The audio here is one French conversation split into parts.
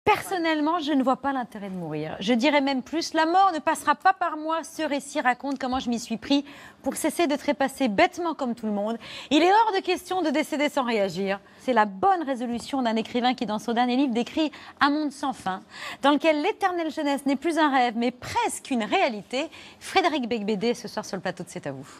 Personnellement, je ne vois pas l'intérêt de mourir. Je dirais même plus, la mort ne passera pas par moi. Ce récit raconte comment je m'y suis pris pour cesser de trépasser bêtement comme tout le monde. Il est hors de question de décéder sans réagir. C'est la bonne résolution d'un écrivain qui, dans son dernier livre, décrit un monde sans fin, dans lequel l'éternelle jeunesse n'est plus un rêve, mais presque une réalité. Frédéric Beigbeder, ce soir sur le plateau de C'est à vous.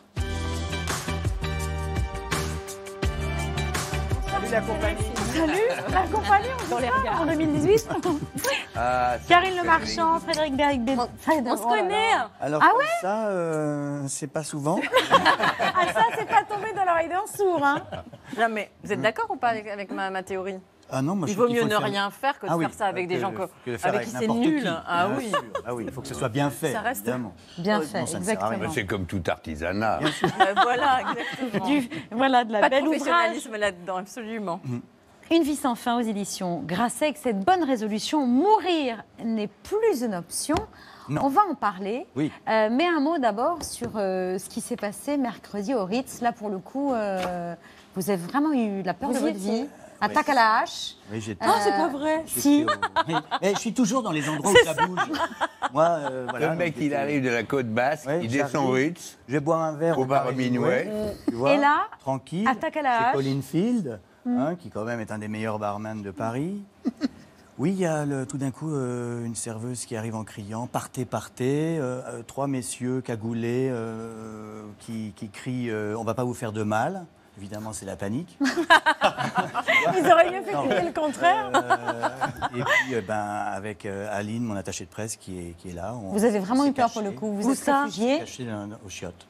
Salut la compagnie. Salut, la compagnie, on les regarde en 2018. Karine Le Marchand, Frédéric Beigbeder. On se connaît. Alors Ah comme ouais ça, c'est pas souvent. Ah ça, c'est pas tombé dans l'oreille d'un sourd, hein. Non mais vous êtes d'accord ou pas avec ma théorie? Ah non, moi, Il je vaut trouve qu'il mieux faut ne le faire. rien faire que de Ah oui, faire ça avec des gens que le faire avec qui c'est n'importe nul. qui. Ah Bien oui. sûr. Ah oui, il faut que ce soit bien fait. Ça reste- évidemment. Bien Sinon, fait, ça ne sert à rien. exactement. C'est comme tout artisanat. Voilà, exactement. Voilà, de la Pas de belle ouvrage. professionnalisme là-dedans, absolument. Une vie sans fin aux éditions Grasset, avec cette bonne résolution, mourir n'est plus une option. Non. On va en parler. Oui. Mais un mot d'abord sur ce qui s'est passé mercredi au Ritz. Là, pour le coup, vous avez vraiment eu la peur de votre vie. Attaque à la hache. Oui, j'étais- Non, c'est pas vrai. j'étais Si. Oui. Mais je suis toujours dans les endroits où ça bouge. Moi, voilà. Le mec, donc, il arrive de la côte basse, Ouais, il descend au j'arrive. Ritz. Je vais boire un verre Au bar Paris Minuet. Minuet, tu vois, Et là, tranquille. attaque à la chez hache. Colin Field, qui quand même est un des meilleurs barman de Paris. Oui, il y a tout d'un coup une serveuse qui arrive en criant « Partez, partez !» Trois messieurs cagoulés qui crient « On va pas vous faire de mal !» Évidemment, c'est la panique. Ils auraient mieux fait crier le contraire. Et puis, avec Aline, mon attachée de presse, qui est là. Vous avez vraiment s'est eu peur pour caché. le coup. Vous Où êtes ça réfugié. Caché aux chiottes.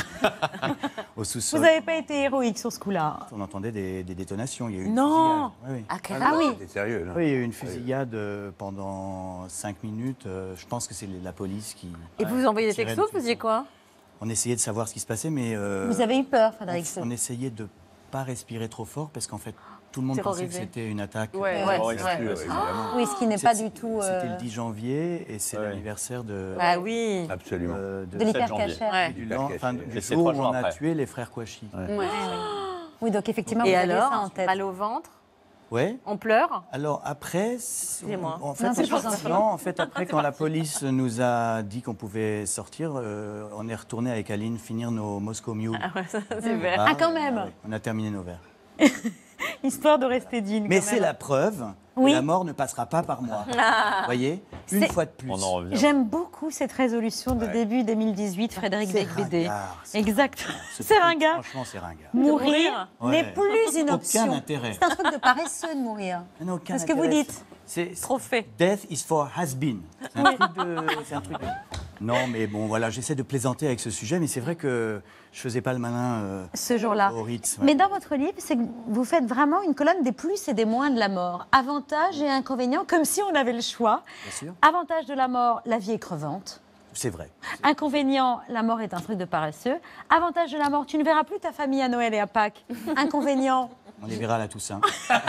Au Vous sous-sol. n'avez pas été héroïque sur ce coup-là. On entendait des détonations. Il y a eu une Non. fusillade. Oui, oui. Ah oui. T'es sérieux, là? Oui, il y a eu une fusillade pendant 5 minutes. Je pense que c'est la police qui. Et vous envoyez des tirait textos, le vous faisiez quoi? On essayait de savoir ce qui se passait, mais. Vous avez eu peur, Frédéric. on essayait de ne pas respirer trop fort parce qu'en fait, tout le monde pensait que Terrorisé. c'était une attaque. Ouais, Évidemment. Oui, ce qui n'est pas du tout. C'était le 10 janvier et c'est Ouais. l'anniversaire de. Ah oui. Absolument. De l'hypercachère. Ouais. du Et c'est jour 3 où jours on a après. tué les frères Kouachi. Ouais. Oui, donc effectivement, Et vous aviez alors, ça en tête. mal au ventre, Ouais. on pleure. Alors après, Excusez-moi. en fait, Non, c'est pas non, en fait, après, quand la police nous a dit qu'on pouvait sortir, on est retourné avec Aline finir nos Moscow Mule. Ah ouais, ça, c'est vrai. Ah, quand même. ouais, on a terminé nos verres. Histoire de rester digne. Mais quand c'est même. la preuve Oui. que la mort ne passera pas par moi. Vous voyez, une C'est- fois de plus. On en revient. J'aime beaucoup cette résolution de début 2018, Frédéric C'est Beigbeder. ringard, c'est Exact. ringard. Ce C'est truc, ringard. Franchement, c'est ringard. Mourir Ouais. n'est plus une Aucun option. intérêt. C'est un truc de paresseux de mourir. Non, aucun C'est ce que vous intérêt. dites. C'est Trop fait. Death is for has been. C'est un truc de. C'est un truc de- Non, mais bon, voilà, j'essaie de plaisanter avec ce sujet, mais c'est vrai que je faisais pas le malin Ce jour-là. au Ritz. ouais. Mais dans votre livre, c'est que vous faites vraiment une colonne des plus et des moins de la mort. Avantages et inconvénients, comme si on avait le choix. Bien sûr, Avantage de la mort, la vie est crevante. c'est vrai. Inconvénient, la mort est un truc de paresseux. Avantage de la mort, tu ne verras plus ta famille à Noël et à Pâques. Inconvénient, On les verra à la Toussaint.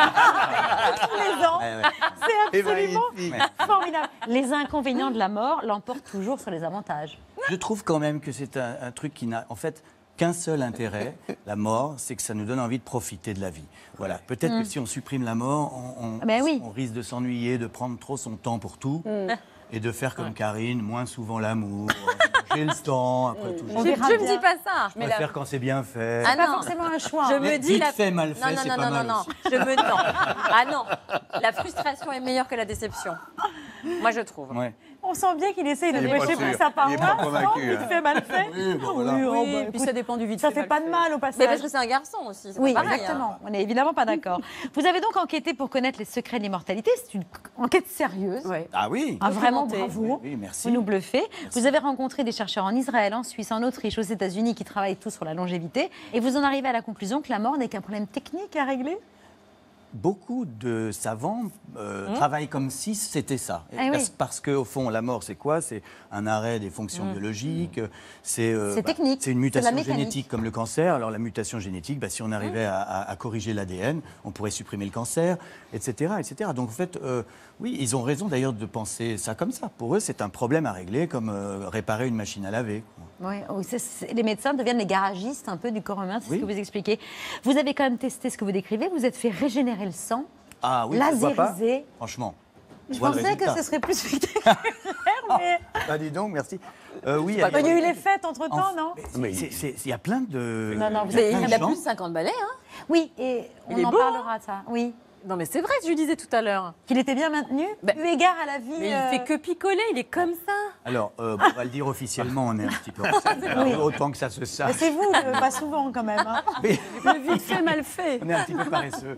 tous les ans. Ouais, ouais. C'est Et absolument magnifique. formidable. Les inconvénients de la mort l'emportent toujours sur les avantages. Je trouve quand même que c'est un truc qui n'a en fait qu'un seul intérêt, la mort, c'est que ça nous donne envie de profiter de la vie. Voilà. Peut-être que si on supprime la mort, Ben oui. on risque de s'ennuyer, de prendre trop son temps pour tout. Et de faire comme Karine, moins souvent l'amour. J'ai le temps, après tout. On Je verra ne bien. dis pas ça. Je préfère quand c'est bien fait. Ah C'est pas non. forcément un choix. Je hein. me dis Vite la... fait, mal fait, non, c'est non, pas non, mal non, non. aussi. Je me non. Ah non. La frustration est meilleure que la déception. Moi, je trouve. Ouais. On sent bien qu'il essaye de Il est pas prêcher sûr. pour sa Il est pas paroisse. convaincu, Vite hein. fait, mal fait. Oui, bon, voilà. Oui, oh, Oui, bah, puis écoute, ça dépend du vide. ça fait pas de mal au Mais passage. parce que c'est un garçon aussi. c'est Oui, pas pareil, exactement. hein. On n'est évidemment pas d'accord. Vous avez donc enquêté pour connaître les secrets de l'immortalité. C'est une enquête sérieuse. Ouais. Ah oui. Ah, vraiment, Documenté. bravo. Oui, merci. Vous nous bluffez. Vous avez rencontré des chercheurs en Israël, en Suisse, en Autriche, aux États-Unis qui travaillent tous sur la longévité. Et vous en arrivez à la conclusion que la mort n'est qu'un problème technique à régler. Beaucoup de savants travaillent comme si c'était ça. Eh oui. Parce qu'au fond, la mort, c'est quoi? C'est un arrêt des fonctions biologiques. C'est technique, C'est une c'est de mutation la mécanique. génétique comme le cancer. Alors la mutation génétique, si on arrivait à corriger l'ADN, on pourrait supprimer le cancer, etc. etc. Donc en fait, oui, ils ont raison d'ailleurs de penser ça comme ça. Pour eux, c'est un problème à régler comme réparer une machine à laver, quoi. Oui, les médecins deviennent les garagistes un peu du corps humain, c'est Oui. ce que vous expliquez. Vous avez quand même testé ce que vous décrivez, vous êtes fait régénérer le sang, Ah oui, pourquoi pas? laserisé. Franchement. Je voit le pensais que résultat. ce serait plus spectaculaire, mais Ah, dis donc, merci. Oui, il y a eu les fêtes entre-temps, non? Mais il y a plein de. Non, non, vous Mais êtes plein il de a gens. plus de 50 balais, hein. Oui, et on Il est en beau, parlera, ça. Oui. Non, mais c'est vrai, je lui disais tout à l'heure. Qu'il était bien maintenu, Ben, eu égard à la vie. Mais il fait que picoler, il est comme ça. Alors, on va le dire officiellement, on est un petit peu en retard. Oui. Autant que ça se Mais sache. c'est vous, pas souvent quand même. Hein. Mais Le vite fait, mal fait. on est un petit peu paresseux.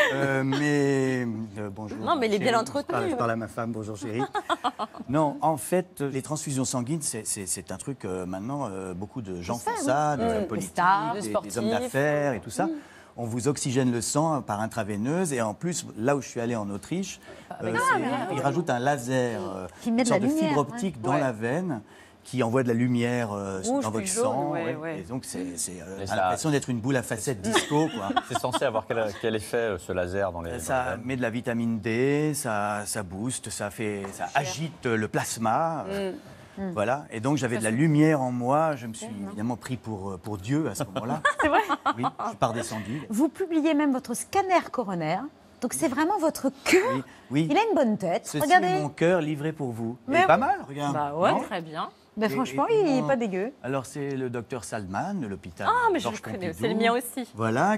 Mais bonjour. Non, mais il est bien chérie. entretenu. Je parle à ma femme, bonjour chérie. Non, en fait, les transfusions sanguines, c'est un truc maintenant, beaucoup de gens font ça, des hommes politiques, stars, des des sportifs. hommes d'affaires et tout ça. On vous oxygène le sang par intraveineuse et en plus, là où je suis allé en Autriche, ils rajoutent un laser, Qui met une de la sorte de lumière, fibre optique dans ouais. la veine qui envoie de la lumière Rouge, dans votre puis jaune, sang. ouais, ouais. ouais. Et donc, c'est Et ça- l'impression d'être une boule à facettes disco. Quoi. C'est censé avoir quel effet, ce laser dans les... Ça dans les veines met de la vitamine D, ça booste, ça agite le plasma. Voilà. Et donc j'avais de la lumière en moi. Je me suis évidemment pris pour Dieu à ce moment-là. C'est vrai. Oui, je suis redescendu. Vous publiez même votre scanner coronaire. Donc c'est vraiment votre cœur. Oui, oui. Il a une bonne tête. Ceci Regardez. est mon cœur livré pour vous. Mais Et pas oui. mal, regarde. Bah ouais, Non très bien. Ben, Et- franchement, et il n'est mon- pas dégueu. Alors c'est le docteur Salman de l'hôpital. Ah, mais je Georges le connais, Pompidou. c'est le mien aussi. Voilà,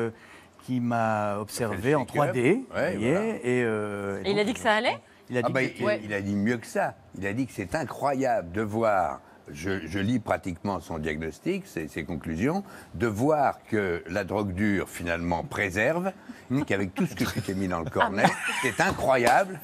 qui m'a observé en check-up. 3D. Ouais, vous voyez, voilà. Et il a dit que ça allait? Il a dit Ah bah, que il a dit mieux que ça. Il a dit que c'est incroyable de voir, je lis pratiquement son diagnostic, ses conclusions, de voir que la drogue dure finalement préserve, qu'avec tout ce que tu t'es mis dans le cornet, c'est incroyable.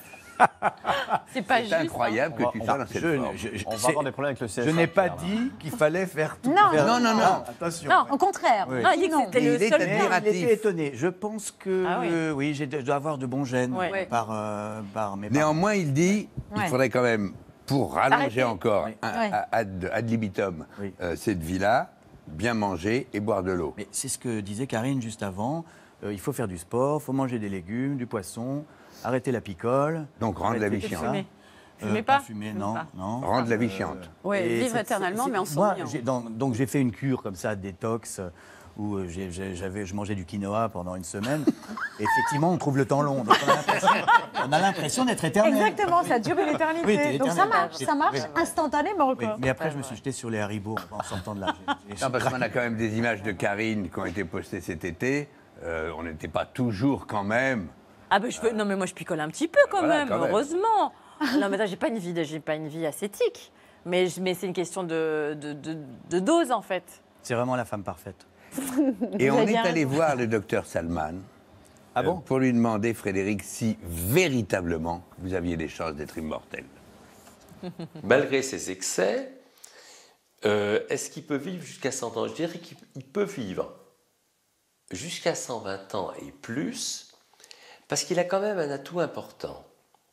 C'est pas C'est juste. incroyable que tu sois dans cette forme. On va avoir des problèmes avec le CSA. je n'ai pas Pierre, là. dit qu'il fallait faire tout. Non. faire- Non, non, non. Ah, attention. Non, Au contraire. Oui. Non, il dit que c'était Il le est seul admiratif. point. Il était étonné. Je pense que Ah oui. oui, je dois avoir de bons gènes Ouais. par mes parents. Néanmoins, il dit il Ouais. faudrait quand même, pour rallonger Arrêtez. encore Oui. Ouais. ad libitum Oui. cette vie-là, bien manger et boire de l'eau. Mais c'est ce que disait Karine juste avant. Il faut faire du sport, il faut manger des légumes, du poisson, arrêter la picole. Donc rendre la vie arrêter tout chiante. ça. Fumer. Fumez pas Fumer, Fume non, pas. non. Rendre la vie chiante. Ouais, Et vivre c'est- éternellement, c'est- mais en moi, souriant. donc j'ai fait une cure comme ça, détox, où je mangeais du quinoa pendant une semaine. Et effectivement, on trouve le temps long. Donc on a l'impression d'être éternel. Exactement, ça dure une éternité. Oui, t'es Donc ça éternel. marche Oui. instantanément. Oui, Quoi. mais après, je me suis jeté sur les haribots en sortant de là. Non, parce qu'on a quand même des images de Karine qui ont été postées cet été. On n'était pas toujours quand même. Ah ben non mais moi je picole un petit peu quand Voilà, même, quand même. heureusement. Non mais attends, j'ai pas une vie ascétique, mais c'est une question de dose en fait. C'est vraiment la femme parfaite. Et Vous on avez est bien allé raison. voir le docteur Salman Ah bon pour lui demander, Frédéric, si véritablement vous aviez des chances d'être immortel. Malgré ses excès, est-ce qu'il peut vivre jusqu'à 100 ans? Je dirais qu'il peut vivre jusqu'à 120 ans et plus, parce qu'il a quand même un atout important.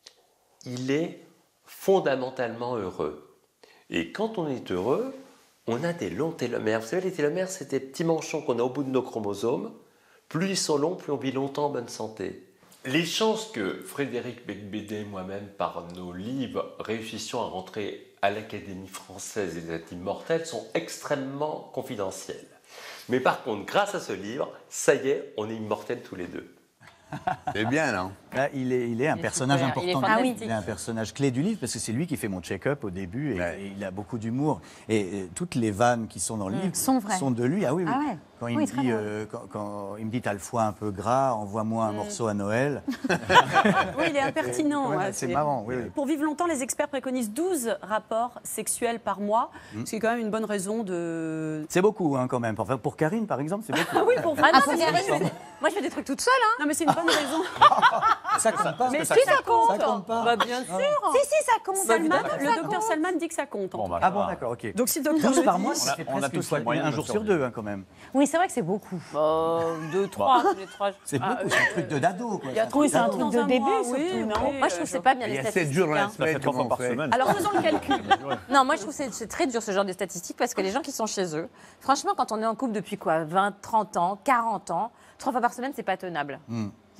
Il est fondamentalement heureux. Et quand on est heureux, on a des longs télomères. Vous savez, les télomères, c'est des petits manchons qu'on a au bout de nos chromosomes. Plus ils sont longs, plus on vit longtemps en bonne santé. Les chances que Frédéric Becbédé et moi-même, par nos livres, réussissions à rentrer à l'Académie française et d'être immortels sont extrêmement confidentielles. Mais par contre, grâce à ce livre, ça y est, on est immortels tous les deux. C'est bien, non? Là, il est un Il est personnage super, il est important. fantastique. Il est un personnage clé du livre parce que c'est lui qui fait mon check-up au début et, Ouais. et il a beaucoup d'humour. Et toutes les vannes qui sont dans le livre Sont vraies. de lui. Ah oui, oui. Ah ouais. Quand il Oui, me très dit, drôle. quand il me dit t'as le foie un peu gras, envoie-moi un morceau à Noël. Oui, il est impertinent. Ouais, ouais, c'est marrant. Oui, oui. Pour vivre longtemps, les experts préconisent 12 rapports sexuels par mois, ce qui est quand même une bonne raison de... C'est beaucoup hein, quand même. Enfin, pour Karine, par exemple, c'est beaucoup. Ah oui, pour Ah non, Ah, mais faut moi, vérifier. moi je fais des trucs toute seule, hein. Non, mais c'est une bonne raison. Ça compte pas. Mais ça si, ça compte. Ça compte pas. Bah bien sûr. Si, ça compte. Salman, Ça le compte. docteur Salman dit que ça compte. Bon, bah, Ah ça bon, va. d'accord, ok. Donc si le docteur 12 le par dit- mois, ça fait on a presque tous les moyens un de jour le sur survivre. deux hein, quand même. Oui, c'est vrai que c'est beaucoup. 2, 3, tous les 3. C'est beaucoup, c'est un truc de dado. Quoi. Il y a Oui, c'est un trucs truc dans de un début, mois, surtout, oui, non mais Moi je trouve que c'est pas bien Il les y a 7 statistiques. jours dans la hein. Ça fait semaine, 3 comment fois on par fait? semaine. Alors faisons le calcul. Non, moi je trouve que c'est très dur ce genre de statistiques parce que les gens qui sont chez eux, franchement, quand on est en couple depuis quoi 20, 30 ans, 40 ans, 3 fois par semaine, c'est pas tenable.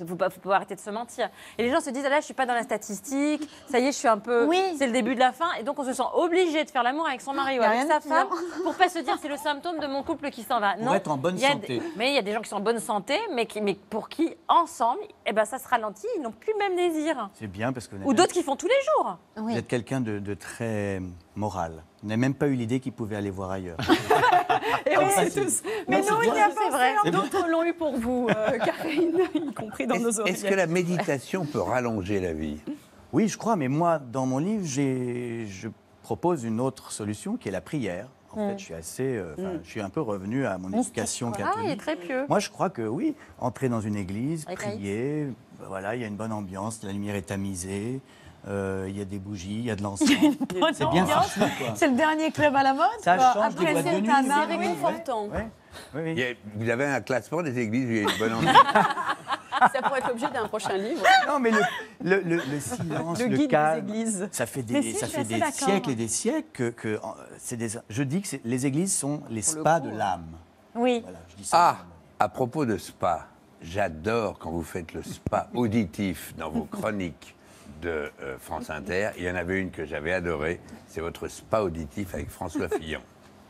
faut arrêter de se mentir. Et les gens se disent, ah là, je suis pas dans la statistique, ça y est, je suis un peu... Oui. C'est le début de la fin. Et donc, on se sent obligé de faire l'amour avec son mari ou Y a avec rien sa de femme pour pas se dire, c'est le symptôme de mon couple qui s'en va. Pour être en bonne il y a santé. mais il y a des gens qui sont en bonne santé, mais pour qui, ensemble, eh ben, ça se ralentit, ils n'ont plus le même désir. C'est bien parce que Ou d'autres qui font tous les jours. vous êtes quelqu'un de très moral. Vous n'avez même pas eu l'idée qu'il pouvait aller voir ailleurs. Et on sait tous. Mais nous, il y a C'est vrai. d'autres l'ont eu pour vous, Karine, y compris dans nos oreilles. Est-ce que la méditation peut rallonger la vie? Oui, je crois, mais moi, dans mon livre, je propose une autre solution qui est la prière. En fait, je suis un peu revenu à mon éducation Ah, il est catholique. très pieux. Moi, je crois que oui, entrer dans une église, Avec prier, voilà, il y a une bonne ambiance, la lumière est tamisée, il y a des bougies, il y a de l'encens. C'est bien ambiance. fichu, quoi. C'est le dernier club à la mode. Ça quoi. change des Après, boîtes de c'est nuit. un mais art C'est oui, réconfortant. ouais, ouais, oui. Vous avez un classement des églises où il y a une bonne ambiance? Ça pourrait être l'objet d'un prochain livre. Non, mais le silence, Le le guide des calme, églises. ça fait Mais des, si, ça je suis fait assez des d'accord. siècles et des siècles que je dis que les églises sont les spas de l'âme. Oui. Voilà, je dis ça. Ah, à propos de spa, j'adore quand vous faites le spa auditif dans vos chroniques de France Inter. Il y en avait une que j'avais adorée, c'est votre spa auditif avec François Fillon.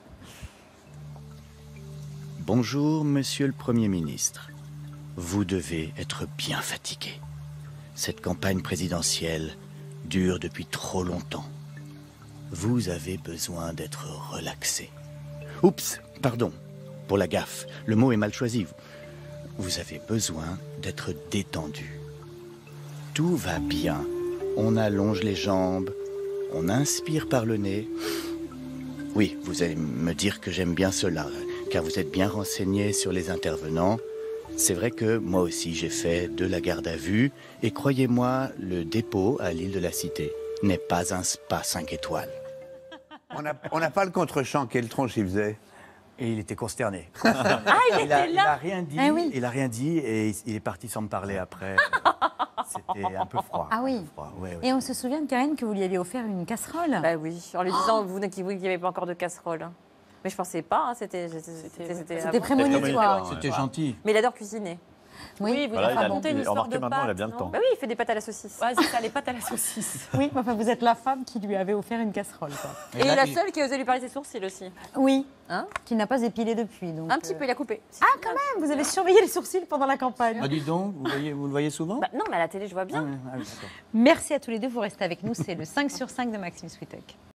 Bonjour, monsieur le Premier ministre. Vous devez être bien fatigué. Cette campagne présidentielle dure depuis trop longtemps. Vous avez besoin d'être relaxé. Oups, pardon, pour la gaffe, le mot est mal choisi. Vous avez besoin d'être détendu. Tout va bien. On allonge les jambes, on inspire par le nez. Oui, vous allez me dire que j'aime bien cela, car vous êtes bien renseigné sur les intervenants. C'est vrai que moi aussi j'ai fait de la garde à vue, et croyez-moi, le dépôt à l'île de la Cité n'est pas un spa 5 étoiles. On n'a pas le contre-champ, quelle tronche il faisait? Et il était consterné. Ah, il a était là. rien dit, Eh oui. il a rien dit, et il est parti sans me parler après. C'était un peu froid. Ah oui. un peu froid, ouais, ouais. Et on se souvient de Karine que vous lui aviez offert une casserole. Bah oui, en lui disant, vous qu'il n'y avait pas encore de casserole. Mais je pensais pas, hein, c'était C'était prémonitoire. C'était gentil. Mais il adore cuisiner. Oui, vous Voilà, avez il a- raconté une histoire remarquez de maintenant, il a pâtes, bien le non temps. Bah oui, il fait des pâtes à la saucisse. Ouais, c'est ça, les pâtes à la saucisse. Oui, enfin, vous êtes la femme qui lui avait offert une casserole. Quoi. Et là, la il- seule qui a osé lui parler de ses sourcils aussi. Oui, Hein qui n'a pas épilé depuis. Donc, Un petit peu, il a coupé. Ah, quand même, vous avez surveillé les sourcils pendant la campagne. Ah, dis donc, vous le voyez souvent? Bah, non, mais à la télé, je vois bien. Ah, ouais, ah, oui, d'accord. Merci à tous les deux, vous restez avec nous. C'est le 5 sur 5 de Maxime Switek.